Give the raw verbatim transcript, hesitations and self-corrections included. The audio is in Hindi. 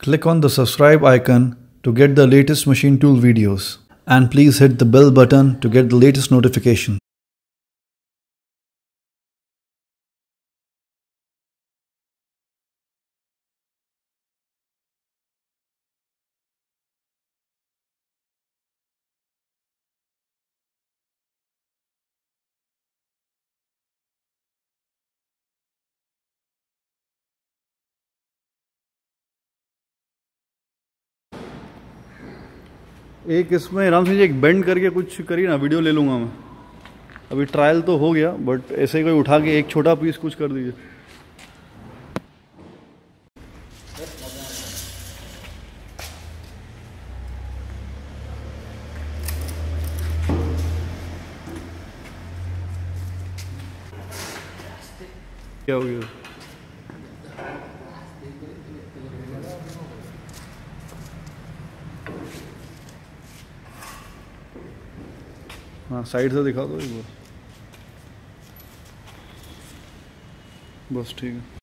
Click on the subscribe icon to get the latest machine tool videos, and please hit the bell button to get the latest notification. एक इसमें राम सिंह जी एक बेंड करके कुछ करिए ना, वीडियो ले लूँगा मैं। अभी ट्रायल तो हो गया, बट ऐसे ही कोई उठा के एक छोटा पीस कुछ कर दीजिए। क्या हो गया? हाँ, साइड से दिखा दो एक बार, बस ठीक है।